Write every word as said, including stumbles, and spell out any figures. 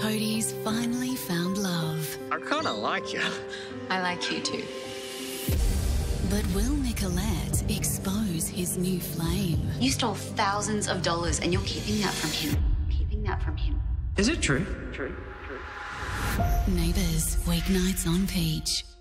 Toadie's finally found love. I kind of like you. I like you too. But will Nicolette expose his new flame? You stole thousands of dollars and you're keeping that from him. Keeping that from him. Is it true? True. True. Neighbours, weeknights on Peach.